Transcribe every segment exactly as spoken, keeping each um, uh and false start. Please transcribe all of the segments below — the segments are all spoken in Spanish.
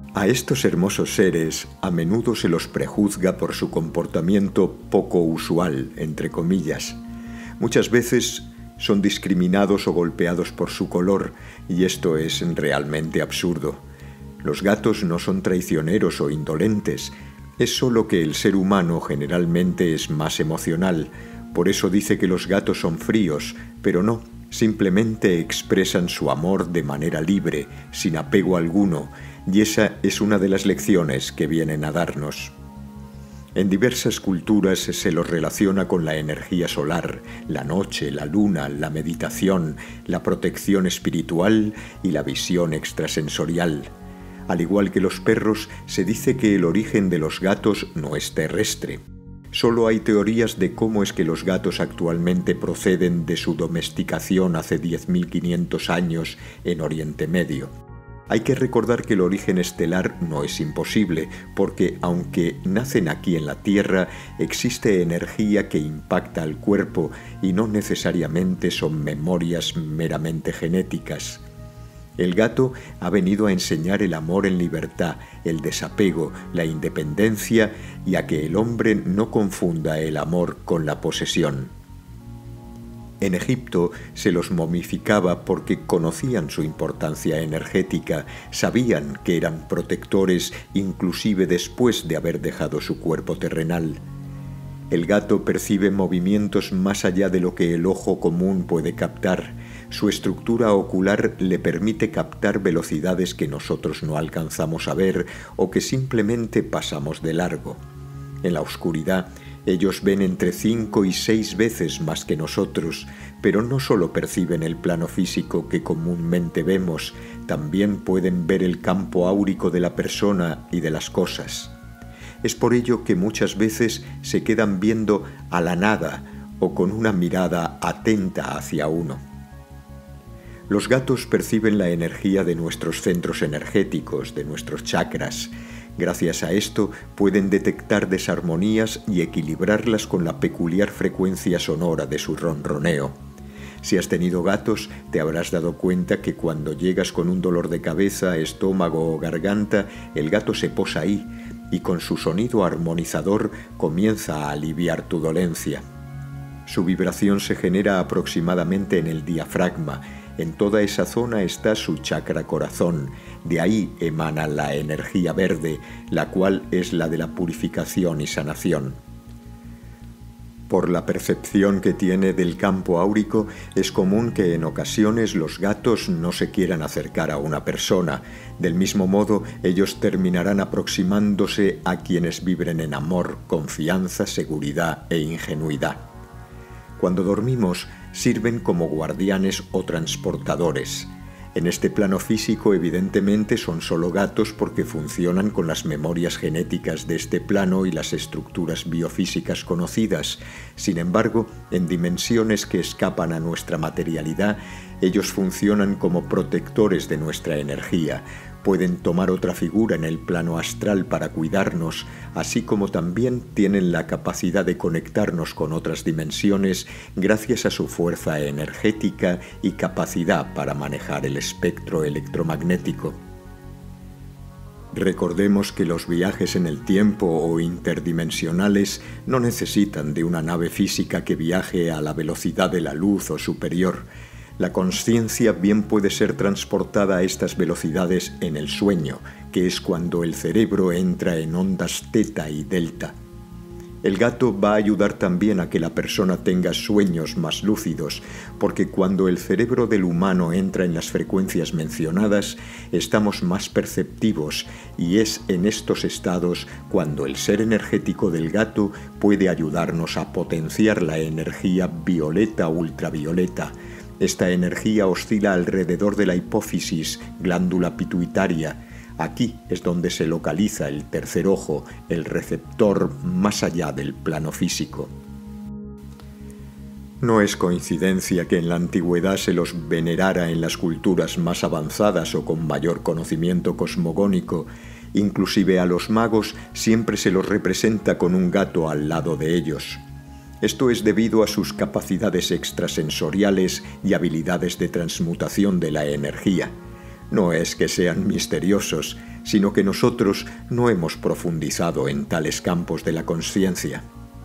A estos hermosos seres a menudo se los prejuzga por su comportamiento poco usual, entre comillas. Muchas veces son discriminados o golpeados por su color, y esto es realmente absurdo. Los gatos no son traicioneros o indolentes, es solo que el ser humano generalmente es más emocional. Por eso dice que los gatos son fríos, pero no, simplemente expresan su amor de manera libre, sin apego alguno, y esa es una de las lecciones que vienen a darnos. En diversas culturas se los relaciona con la energía solar, la noche, la luna, la meditación, la protección espiritual y la visión extrasensorial. Al igual que los perros, se dice que el origen de los gatos no es terrestre. Solo hay teorías de cómo es que los gatos actualmente proceden de su domesticación hace diez mil quinientos años en Oriente Medio. Hay que recordar que el origen estelar no es imposible, porque aunque nacen aquí en la Tierra, existe energía que impacta al cuerpo y no necesariamente son memorias meramente genéticas. El gato ha venido a enseñar el amor en libertad, el desapego, la independencia y a que el hombre no confunda el amor con la posesión. En Egipto se los momificaba porque conocían su importancia energética, sabían que eran protectores inclusive después de haber dejado su cuerpo terrenal. El gato percibe movimientos más allá de lo que el ojo común puede captar. Su estructura ocular le permite captar velocidades que nosotros no alcanzamos a ver o que simplemente pasamos de largo. En la oscuridad, ellos ven entre cinco y seis veces más que nosotros, pero no solo perciben el plano físico que comúnmente vemos, también pueden ver el campo áurico de la persona y de las cosas. Es por ello que muchas veces se quedan viendo a la nada o con una mirada atenta hacia uno. Los gatos perciben la energía de nuestros centros energéticos, de nuestros chakras. Gracias a esto pueden detectar desarmonías y equilibrarlas con la peculiar frecuencia sonora de su ronroneo. Si has tenido gatos, te habrás dado cuenta que cuando llegas con un dolor de cabeza, estómago o garganta, el gato se posa ahí y con su sonido armonizador comienza a aliviar tu dolencia. Su vibración se genera aproximadamente en el diafragma. En toda esa zona está su chakra corazón. De ahí emana la energía verde, la cual es la de la purificación y sanación. Por la percepción que tiene del campo áurico, es común que en ocasiones los gatos no se quieran acercar a una persona. Del mismo modo, ellos terminarán aproximándose a quienes vibren en amor, confianza, seguridad e ingenuidad. Cuando dormimos, sirven como guardianes o transportadores. En este plano físico, evidentemente, son solo gatos porque funcionan con las memorias genéticas de este plano y las estructuras biofísicas conocidas. Sin embargo, en dimensiones que escapan a nuestra materialidad, ellos funcionan como protectores de nuestra energía. Pueden tomar otra figura en el plano astral para cuidarnos, así como también tienen la capacidad de conectarnos con otras dimensiones gracias a su fuerza energética y capacidad para manejar el espectro electromagnético. Recordemos que los viajes en el tiempo o interdimensionales no necesitan de una nave física que viaje a la velocidad de la luz o superior. La consciencia bien puede ser transportada a estas velocidades en el sueño, que es cuando el cerebro entra en ondas teta y delta. El gato va a ayudar también a que la persona tenga sueños más lúcidos, porque cuando el cerebro del humano entra en las frecuencias mencionadas, estamos más perceptivos y es en estos estados cuando el ser energético del gato puede ayudarnos a potenciar la energía violeta-ultravioleta. Esta energía oscila alrededor de la hipófisis, glándula pituitaria. Aquí es donde se localiza el tercer ojo, el receptor más allá del plano físico. No es coincidencia que en la antigüedad se los venerara en las culturas más avanzadas o con mayor conocimiento cosmogónico. Inclusive a los magos siempre se los representa con un gato al lado de ellos. Esto es debido a sus capacidades extrasensoriales y habilidades de transmutación de la energía. No es que sean misteriosos, sino que nosotros no hemos profundizado en tales campos de la consciencia.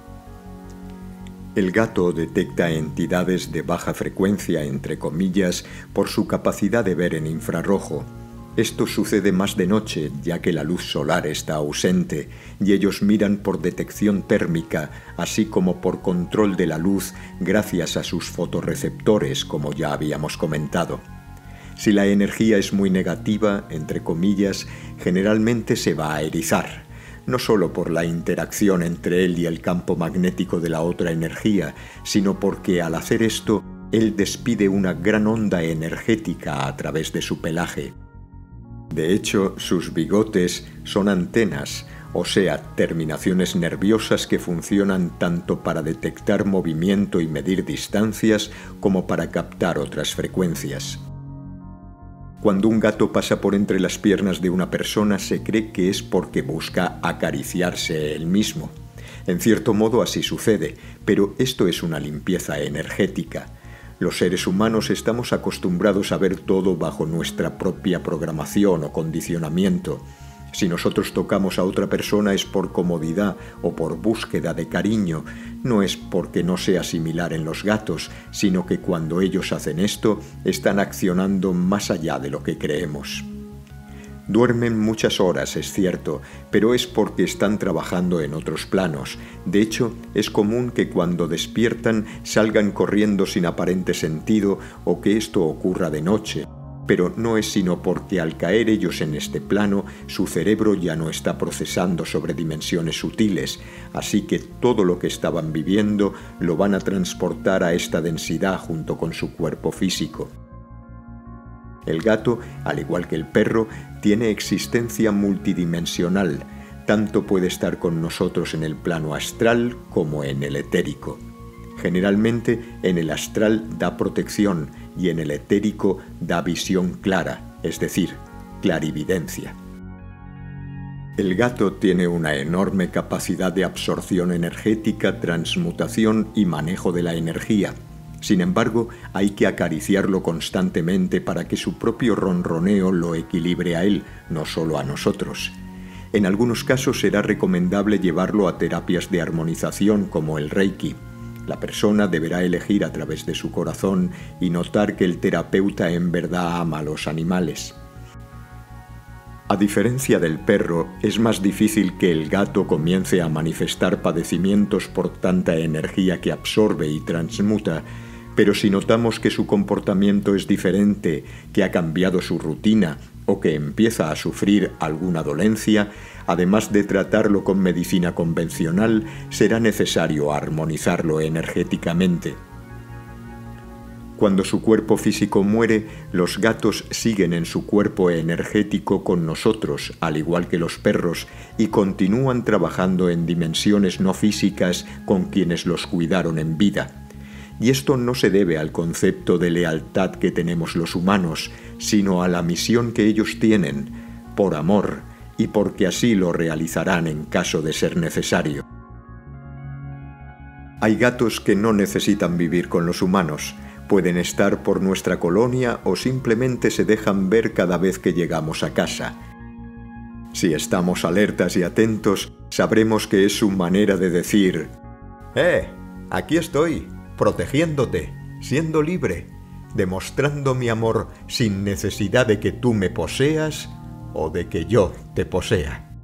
El gato detecta entidades de baja frecuencia, entre comillas, por su capacidad de ver en infrarrojo. Esto sucede más de noche, ya que la luz solar está ausente, y ellos miran por detección térmica, así como por control de la luz, gracias a sus fotorreceptores, como ya habíamos comentado. Si la energía es muy negativa, entre comillas, generalmente se va a erizar, no solo por la interacción entre él y el campo magnético de la otra energía, sino porque al hacer esto, él despide una gran onda energética a través de su pelaje. De hecho, sus bigotes son antenas, o sea, terminaciones nerviosas que funcionan tanto para detectar movimiento y medir distancias como para captar otras frecuencias. Cuando un gato pasa por entre las piernas de una persona, se cree que es porque busca acariciarse él mismo. En cierto modo así sucede, pero esto es una limpieza energética. Los seres humanos estamos acostumbrados a ver todo bajo nuestra propia programación o condicionamiento. Si nosotros tocamos a otra persona es por comodidad o por búsqueda de cariño, no es porque no sea similar en los gatos, sino que cuando ellos hacen esto, están accionando más allá de lo que creemos. Duermen muchas horas, es cierto, pero es porque están trabajando en otros planos. De hecho, es común que cuando despiertan salgan corriendo sin aparente sentido o que esto ocurra de noche. Pero no es sino porque al caer ellos en este plano, su cerebro ya no está procesando sobre dimensiones sutiles, así que todo lo que estaban viviendo lo van a transportar a esta densidad junto con su cuerpo físico. El gato, al igual que el perro, tiene existencia multidimensional, tanto puede estar con nosotros en el plano astral como en el etérico. Generalmente en el astral da protección y en el etérico da visión clara, es decir, clarividencia. El gato tiene una enorme capacidad de absorción energética, transmutación y manejo de la energía. Sin embargo, hay que acariciarlo constantemente para que su propio ronroneo lo equilibre a él, no solo a nosotros. En algunos casos será recomendable llevarlo a terapias de armonización como el Reiki. La persona deberá elegir a través de su corazón y notar que el terapeuta en verdad ama a los animales. A diferencia del perro, es más difícil que el gato comience a manifestar padecimientos por tanta energía que absorbe y transmuta, pero si notamos que su comportamiento es diferente, que ha cambiado su rutina o que empieza a sufrir alguna dolencia, además de tratarlo con medicina convencional, será necesario armonizarlo energéticamente. Cuando su cuerpo físico muere, los gatos siguen en su cuerpo energético con nosotros, al igual que los perros, y continúan trabajando en dimensiones no físicas con quienes los cuidaron en vida. Y esto no se debe al concepto de lealtad que tenemos los humanos, sino a la misión que ellos tienen, por amor, y porque así lo realizarán en caso de ser necesario. Hay gatos que no necesitan vivir con los humanos, pueden estar por nuestra colonia o simplemente se dejan ver cada vez que llegamos a casa. Si estamos alertas y atentos, sabremos que es su manera de decir: ¡Eh! Aquí estoy, protegiéndote, siendo libre, demostrando mi amor sin necesidad de que tú me poseas o de que yo te posea.